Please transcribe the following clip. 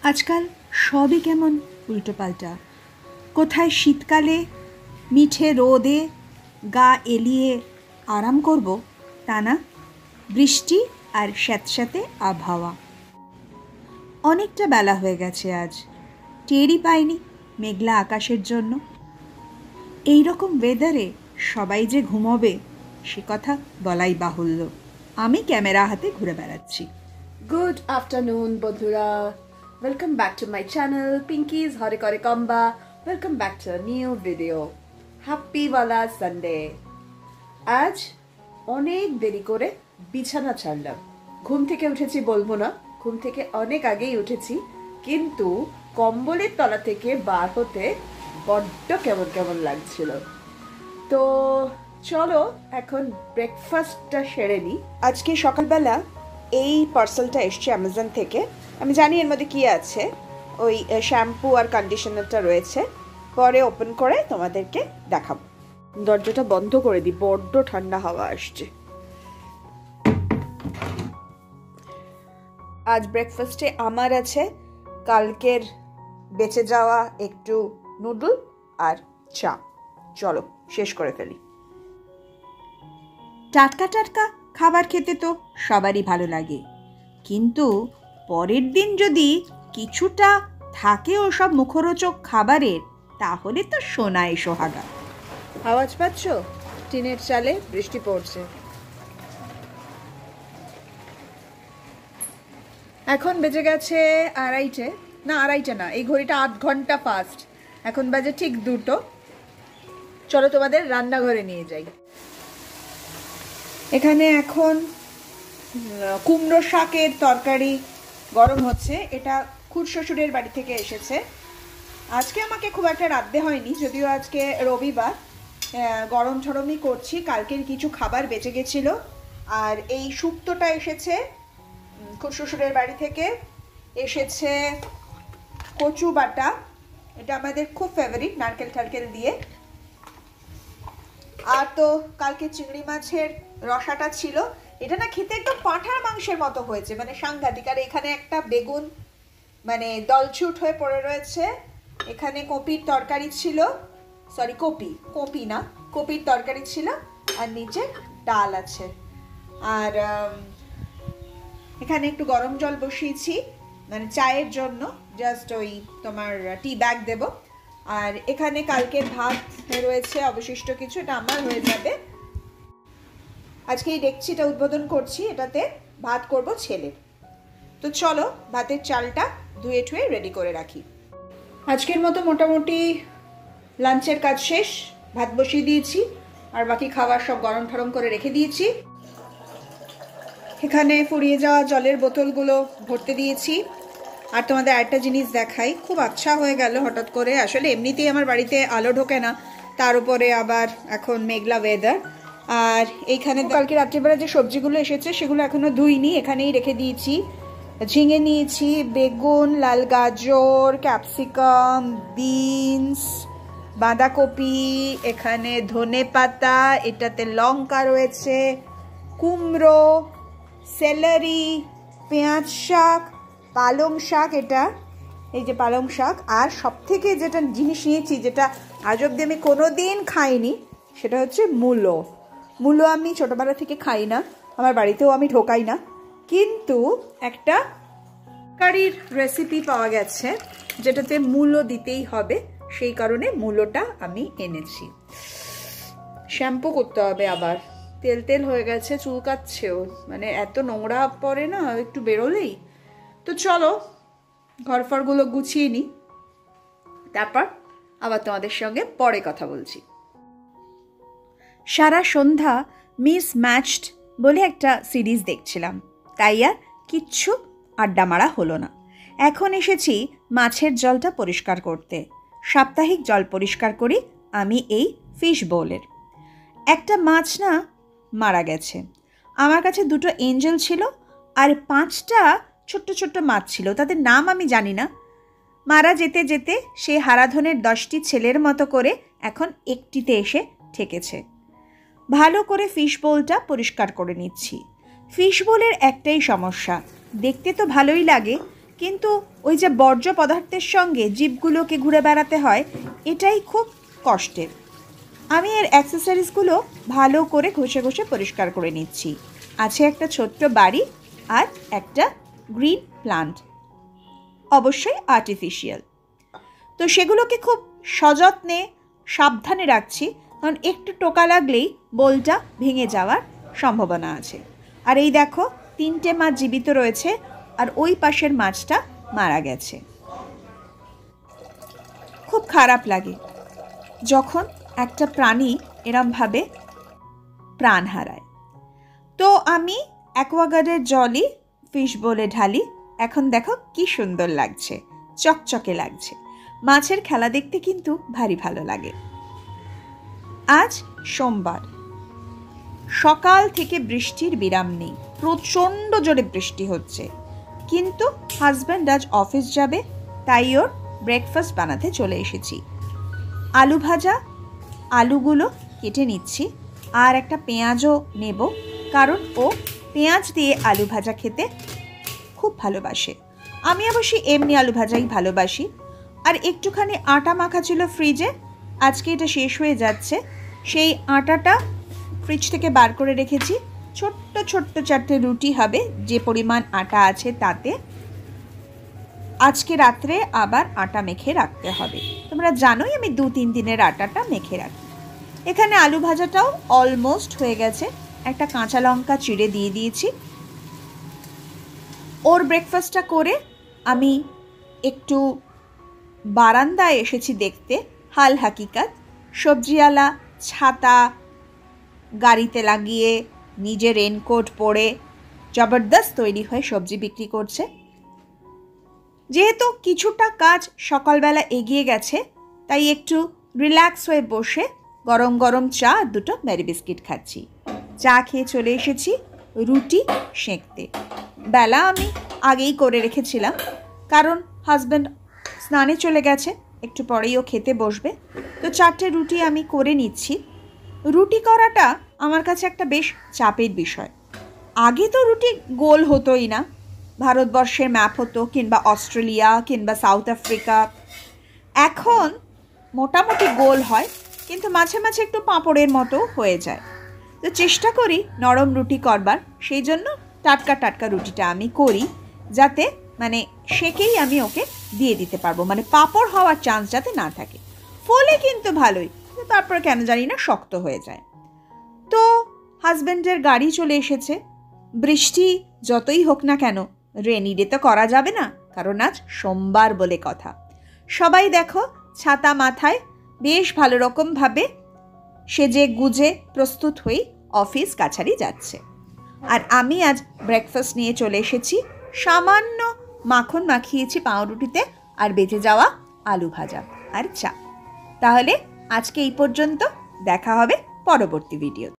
আজকাল সবই কেমন উল্টোপাল্টা। কোথায় শীতকালে মিঠে রোদে গা এলিয়ে আরাম করব তা না, বৃষ্টি আর স্যাঁতস্যাঁতে আবহাওয়া। অনেকটা বেলা হয়ে গেছে, আজ টেরই পাইনি মেঘলা আকাশের জন্য। এই রকম ওয়েদারে সবাই যে ঘুমোবে সে কথা বলাই বাহুল্য। আমি ক্যামেরা হাতে ঘুরে বেড়াচ্ছি। গুড আফটারনুন বন্ধুরা, welcome back to my channel Pinky's হরে করে কম্বা। Welcome back to new video. Happy ওয়ালা সানডে। আজ অনেক দেরি করে বিছানা ছাড়লাম। ঘুম থেকে উঠেছি বলবো না, ঘুম থেকে অনেক আগেই উঠেছি, কিন্তু কম্বলের তলা থেকে বার হতে বড্ড কেমন কেমন লাগছিল। তো চলো এখন ব্রেকফাস্টটা সেরে নিই। আজকে সকালবেলা এই পার্সেলটা এসছে অ্যামাজন থেকে। আমি জানি এর মধ্যে কি আছে, ওই শ্যাম্পু আর কন্ডিশনারটা রয়েছে, পরে ওপেন করে তোমাদেরকে দেখাবো। দরজাটা বন্ধ করে দিই, বড্ড ঠান্ডা হাওয়া আসছে। আজ ব্রেকফাস্টে আমার আছে কালকের বেঁচে যাওয়া একটু নুডল আর চা। চলো শেষ করে ফেলি। টাটকা টাটকা খাবার খেতে তো সবারই ভালো লাগে, কিন্তু পরের দিন যদি কিছুটা থাকে ওসব মুখরোচক খাবারের, তাহলে তো সোনায় সোহাগা। আওয়াজ পাচ্ছ? টিনের চালে বৃষ্টি পড়ছে। এখন বেজে গেছে আড়াইটে, না আড়াইটে না, এই ঘড়িটা 8 ঘন্টা ফাস্ট। এখন বাজে ঠিক 2টো। চলো তোমাদের রান্নাঘরে নিয়ে যাই। এখানে এখন কুমড়ো শাকের তরকারি গরম হচ্ছে। এটা খুড়শ্বশুরের বাড়ি থেকে এসেছে। আজকে আমাকে খুব একটা রাঁধতে হয়নি, যদিও আজকে রবিবার, গরম ঠরমই করছি। কালকের কিছু খাবার বেঁচে গেছিল। আর এই শুক্তোটা এসেছে খুড়শ্বশুরের বাড়ি থেকে। এসেছে কচু বাটা, এটা আমাদের খুব ফেভারিট, নারকেল টারকেল দিয়ে। আর তো কালকে চিংড়ি মাছের রসাটা ছিল। এটা না খেতে একদম পাঁঠার মাংসের মতো হয়েছে, মানে সাংঘাতিক। আর এখানে একটা বেগুন মানে দলছুট হয়ে পড়ে রয়েছে। এখানে কপির তরকারি ছিল, সরি কপি না, কপির তরকারি ছিল। আর নিচে ডাল আছে। আর এখানে একটু গরম জল বসিয়েছি, মানে চায়ের জন্য, জাস্ট ওই তোমার টি ব্যাগ দেব। আর এখানে কালকের ভাত রয়েছে অবশিষ্ট কিছু, এটা আমার হয়ে যাবে। আজকে এই ডেকচিটা উদ্বোধন করছি, এটাতে ভাত করব ছেলের। তো চলো ভাতের চালটা ধুয়ে ঠুয়ে রেডি করে রাখি। আজকের মতো মোটামুটি লাঞ্চের কাজ শেষ। ভাত বসিয়ে দিয়েছি, আর বাকি খাবার সব গরম ঠরম করে রেখে দিয়েছি। এখানে ফুরিয়ে যাওয়া জলের বোতলগুলো ভরতে দিয়েছি। আর তোমাদের আরেকটা জিনিস দেখাই, খুব আচ্ছা হয়ে গেল হঠাৎ করে। আসলে এমনিতেই আমার বাড়িতে আলো ঢোকে না, তার উপরে আবার এখন মেঘলা ওয়েদার। আর এইখানে কালকে রাত্রিবেলা যে সবজিগুলো এসেছে সেগুলো এখনো ধুইনি, এখানেই রেখে দিয়েছি। ঝিঙে নিয়েছি, বেগুন, লাল গাজর, ক্যাপসিকাম, বিনস, বাঁধাকপি, এখানে ধনে পাতা, এটাতে লঙ্কা রয়েছে, কুমড়ো, সেলারি, পেঁয়াজ শাক, পালং শাক, এটা এই যে পালং শাক। আর সব থেকে যেটা জিনিস নিয়েছি, যেটা আজ অব্দি আমি কোনোদিন খাইনি, সেটা হচ্ছে মূলো। মূলো আমি ছোটোবেলা থেকে খাই না, আমার বাড়িতেও আমি ঢোকাই না, কিন্তু একটা কারির রেসিপি পাওয়া গেছে যেটাতে মূলো দিতেই হবে, সেই কারণে মূলোটা আমি এনেছি। শ্যাম্পু করতে হবে আবার, তেল তেল হয়ে গেছে, চুলকাচ্ছেও, মানে এত নোংরা পড়ে না একটু বেরোলেই। তো চলো ঘরফরগুলো গুছিয়ে নিই, তারপর আবার তোমাদের সঙ্গে পরে কথা বলছি। সারা সন্ধ্যা মিস ম্যাচড বলে একটা সিরিজ দেখছিলাম, তাই আর কিচ্ছু আড্ডা মারা হলো না। এখন এসেছি মাছের জলটা পরিষ্কার করতে। সাপ্তাহিক জল পরিষ্কার করি আমি এই ফিশ বোলের। একটা মাছ না মারা গেছে। আমার কাছে 2টো এঞ্জেল ছিল আর 5টা ছোট্ট ছোট্ট মাছ ছিল, তাদের নাম আমি জানি না। মারা যেতে যেতে সে হারাধনের 10টি ছেলের মতো করে এখন একটিতে এসে ঠেকেছে। ভালো করে ফিশ বোলটা পরিষ্কার করে নিচ্ছি। ফিশ বোলের একটাই সমস্যা, দেখতে তো ভালোই লাগে, কিন্তু ওই যে বর্জ্য পদার্থের সঙ্গে জিভগুলোকে ঘুরে বেড়াতে হয়, এটাই খুব কষ্টের। আমি এর অ্যাক্সেসরিজগুলো ভালো করে ঘষে ঘষে পরিষ্কার করে নিচ্ছি। আছে একটা ছোট্ট বাড়ি আর একটা গ্রিন প্লান্ট, অবশ্যই আর্টিফিশিয়াল। তো সেগুলোকে খুব সযত্নে সাবধানে রাখছি, কারণ একটু টোকা লাগলেই বোলটা ভেঙে যাওয়ার সম্ভাবনা আছে। আর এই দেখো 3টে মাছ জীবিত রয়েছে, আর ওই পাশের মাছটা মারা গেছে। খুব খারাপ লাগে যখন একটা প্রাণী এরমভাবে প্রাণ হারায়। তো আমি অ্যাকোয়াগার্ডের জলই ফিশ বোলে ঢালি। এখন দেখো কি সুন্দর লাগছে, চকচকে লাগছে। মাছের খেলা দেখতে কিন্তু ভারী ভালো লাগে। আজ সোমবার, সকাল থেকে বৃষ্টির বিরাম নেই, প্রচণ্ড জোরে বৃষ্টি হচ্ছে। কিন্তু হাজব্যান্ড আজ অফিস যাবে, তাই ওর ব্রেকফাস্ট বানাতে চলে এসেছি। আলু ভাজা, আলুগুলো কেটে নিচ্ছি, আর একটা পেঁয়াজও নেব, কারণ ও পেঁয়াজ দিয়ে আলু ভাজা খেতে খুব ভালোবাসে। আমি অবশ্যই এমনি আলু ভাজাই ভালোবাসি। আর একটুখানি আটা মাখা ছিল ফ্রিজে, আজকে এটা শেষ হয়ে যাচ্ছে। সেই আটাটা ফ্রিজ থেকে বার করে রেখেছি। ছোট্ট ছোট্ট 4টে রুটি হবে, যে পরিমাণ আটা আছে তাতে। আজকে রাত্রে আবার আটা মেখে রাখতে হবে। তোমরা জানোই আমি 2-3 দিনের আটাটা মেখে রাখি। এখানে আলু ভাজাটাও অলমোস্ট হয়ে গেছে। একটা কাঁচা লঙ্কা চিড়ে দিয়ে দিয়েছি। ওর ব্রেকফাস্টটা করে আমি একটু বারান্দায় এসেছি দেখতে হাল হাকিকাত। সবজিওয়ালা ছাতা গাড়িতে লাগিয়ে, নিজে রেনকোট পরে জবরদস্ত তৈরি হয়ে সবজি বিক্রি করছে। যেহেতু কিছুটা কাজ সকালবেলা এগিয়ে গেছে, তাই একটু রিল্যাক্স হয়ে বসে গরম গরম চা আর 2টো ম্যারি বিস্কিট খাচ্ছি। চা খেয়ে চলে এসেছি রুটি সেঁকতে। বেলা আমি আগেই করে রেখেছিলাম, কারণ হাজব্যান্ড স্নানে চলে গেছে, একটু পরেই ও খেতে বসবে। তো 4টে রুটি আমি করে নিচ্ছি। রুটি করাটা আমার কাছে একটা বেশ চাপের বিষয়। আগে তো রুটি গোল হতোই না, ভারতবর্ষের ম্যাপ হতো, কিংবা অস্ট্রেলিয়া কিংবা সাউথ আফ্রিকা। এখন মোটামুটি গোল হয়, কিন্তু মাঝে মাঝে একটু পাঁপড়ের মতো হয়ে যায়। তো চেষ্টা করি নরম রুটি করবার, সেই জন্য টাটকা টাটকা রুটিটা আমি করি, যাতে মানে সেকেই আমি ওকে দিয়ে দিতে পারবো, মানে পাঁপড় হওয়ার চান্স যাতে না থাকে। ফলে কিন্তু ভালোই, তারপর কেন জানি না শক্ত হয়ে যায়। তো হাজব্যান্ডের গাড়ি চলে এসেছে। বৃষ্টি যতই হোক না কেন, রেনি ডে তো করা যাবে না, কারণ আজ সোমবার বলে কথা। সবাই দেখো ছাতা মাথায় বেশ ভালো রকমভাবে সেজে গুজে প্রস্তুত হয়ে অফিস কাছারি যাচ্ছে। আর আমি আজ ব্রেকফাস্ট নিয়ে চলে এসেছি। সামান্য মাখন মাখিয়েছি পাউরুটিতে, আর বেঁচে যাওয়া আলু ভাজা আর চা। তাহলে আজকে এই পর্যন্ত, দেখা হবে পরবর্তী ভিডিও।